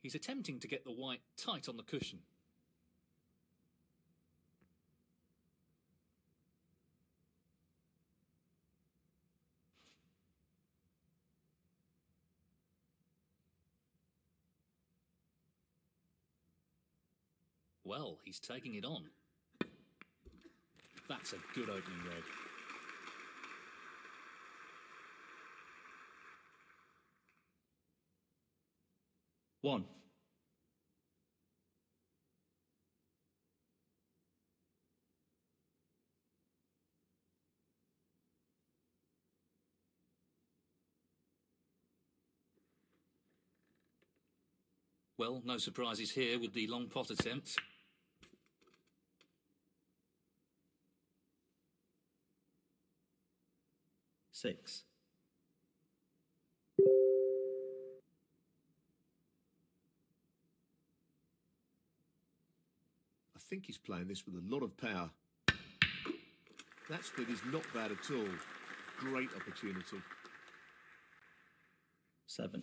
He's attempting to get the white tight on the cushion. Well, he's taking it on. That's a good opening red. One. Well, no surprises here with the long pot attempt. Six. I think he's playing this with a lot of power. That split is not bad at all. Great opportunity. Seven.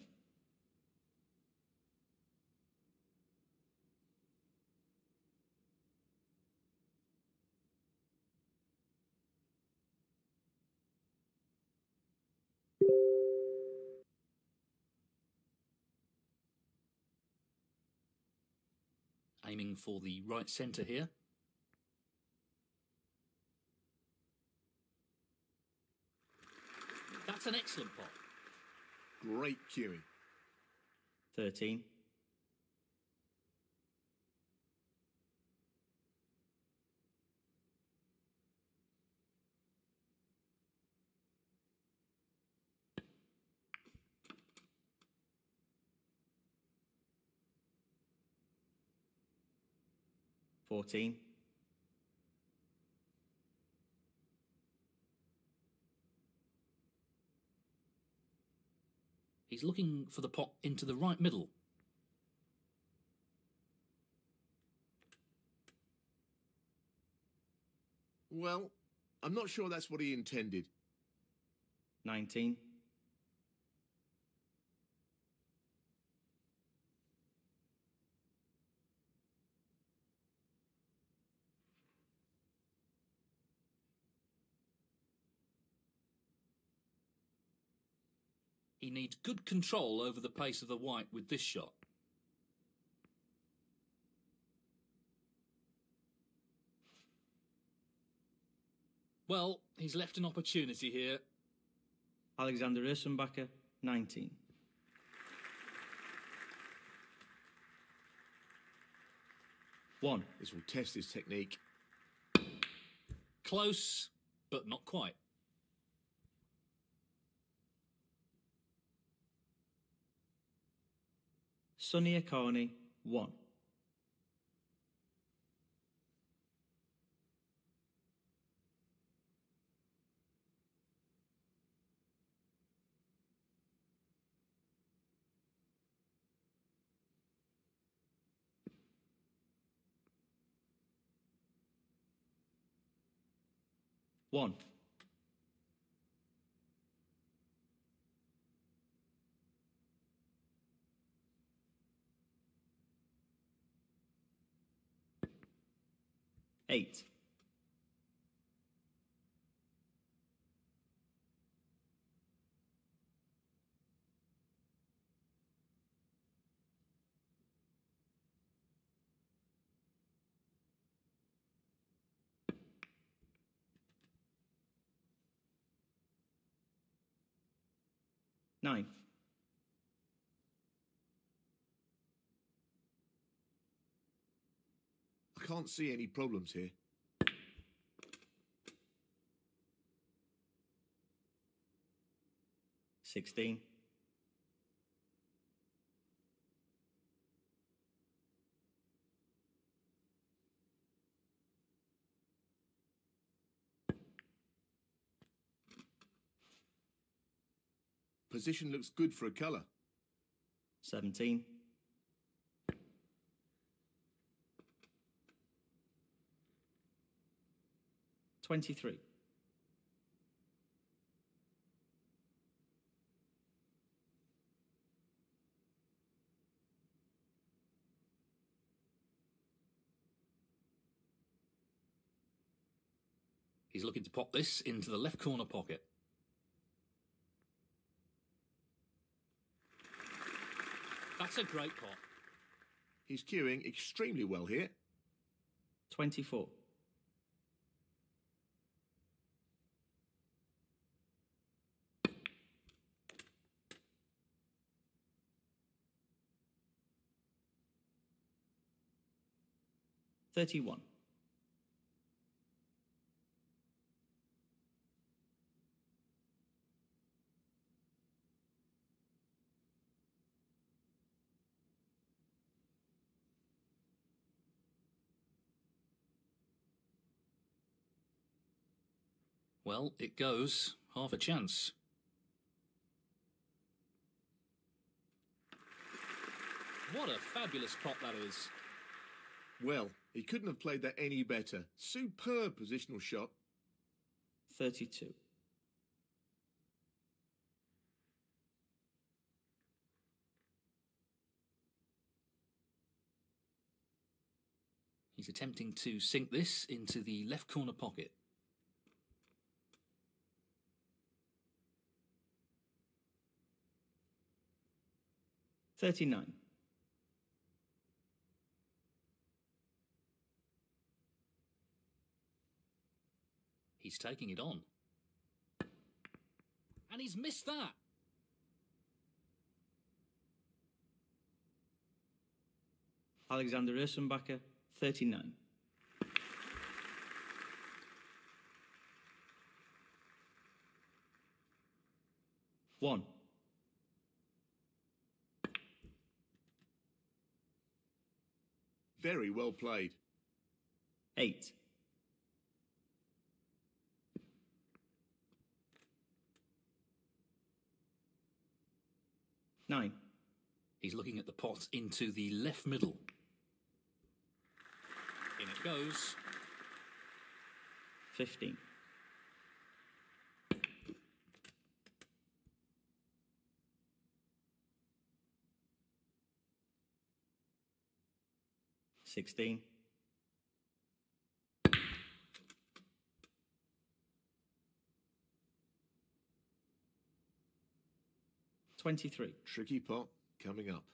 Aiming for the right centre here. That's an excellent pot. Great cueing. 13. $14. He's looking for the pot into the right middle. Well, I'm not sure that's what he intended. 19. He needs good control over the pace of the white with this shot. Well, he's left an opportunity here. Alexander Ursenbacher, 19. One. This will test his technique. Close, but not quite. Sonny Akani, 1. One. Eight. Nine. I can't see any problems here. 16. Position looks good for a colour. 17. 23. He's looking to pop this into the left corner pocket. That's a great pot. He's cueing extremely well here. 24. $31. Well, it goes half a chance. What a fabulous pot that is. Well, he couldn't have played that any better. Superb positional shot. 32. He's attempting to sink this into the left corner pocket. $39. He's taking it on. And he's missed that. Alexander Ursenbacher, 39. One. Very well played. 8. Nine. He's looking at the pot into the left middle. In it goes. 15. $16. $23. Tricky pot coming up.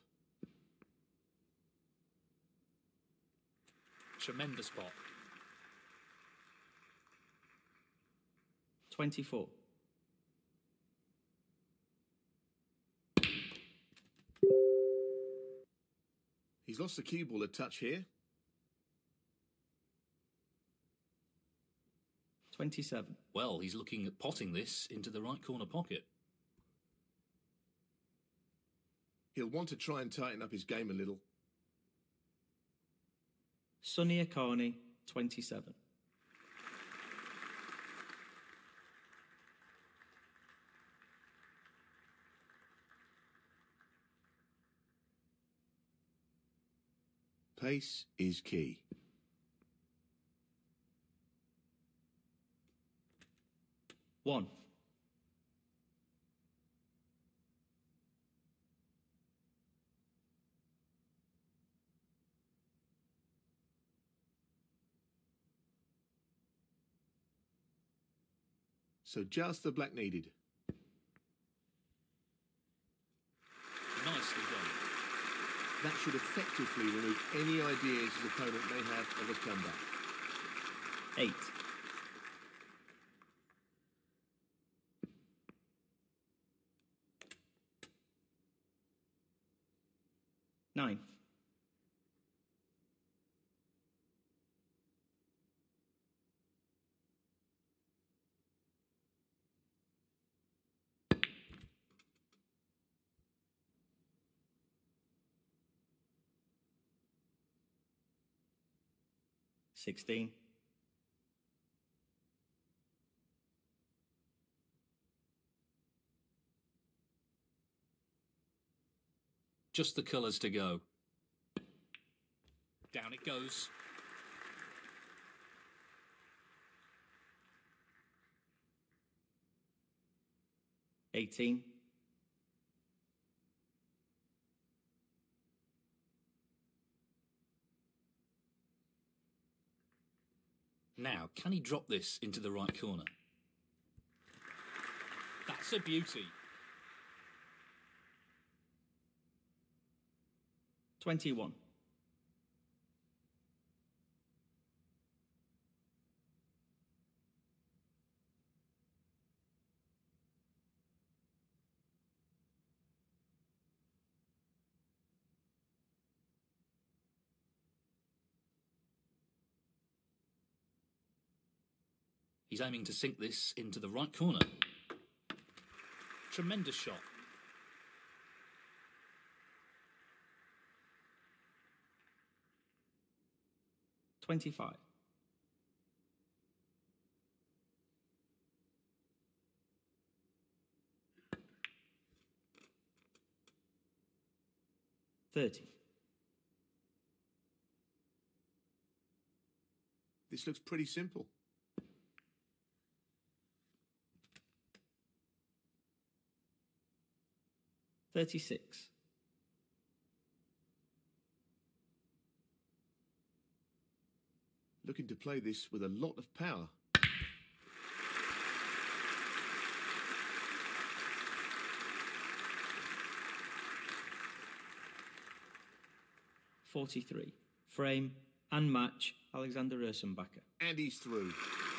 Tremendous pot. 24. He's lost the cue ball a touch here. 27. Well, he's looking at potting this into the right corner pocket. He'll want to try and tighten up his game a little. Sonny Akani, 27. Pace is key. One. So just the black needed. Nicely done. That should effectively remove any ideas his opponent may have of a comeback. 8. Nine. $16. Just the colours to go. Down it goes. $18. Now, can he drop this into the right corner? That's a beauty. 21. He's aiming to sink this into the right corner. Tremendous shot. $25. 30. This looks pretty simple. 36. Looking to play this with a lot of power. 43. Frame and match Alexander Ursenbacher. And he's through.